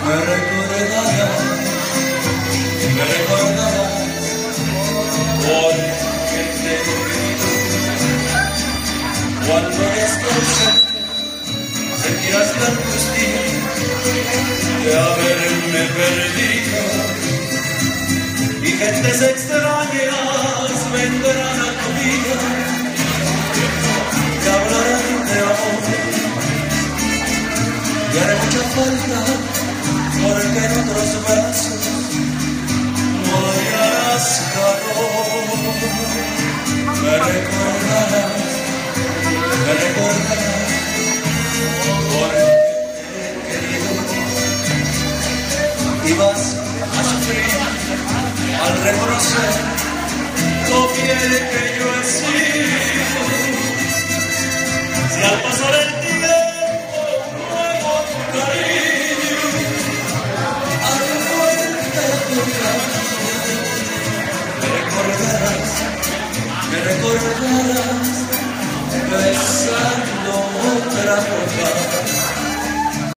me recordarás, porque te olvido. Cuando descanses, sentirás la angustia de haberme perdido, y gentes extrañas vendrán a tu vida, te hablarán de amor, y haré mucha falta, porque en otros brazos no hallarás calor. Me recordarás, porque te he querido, y vas a sufrir al reconocer lo fiel que yo he sido. Si al pasar el tiempo nuevo tu cariño al fuerte tu me recordarás, me recordarás.